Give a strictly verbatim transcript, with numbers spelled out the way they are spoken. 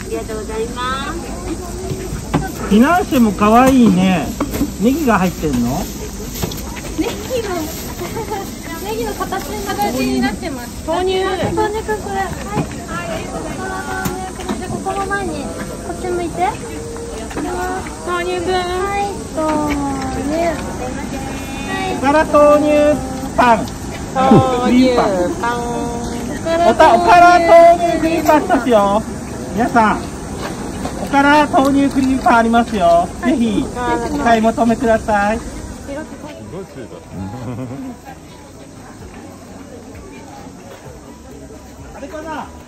りがとうございます。 フィナンシェも可愛いね。ネギが入ってんの？ ネギのネギの形になってます。 豆乳。 豆乳くんこれ。はい。はい。じゃここの前にこっち向いて。 豆乳くん。 はい。豆乳。 おから豆乳パン。 豆乳パン。 おたおから豆乳クリームパンしますよ。皆さん、おから豆乳クリームパンありますよ。ぜひお買い求めください。 すごいスイート。 あれかな。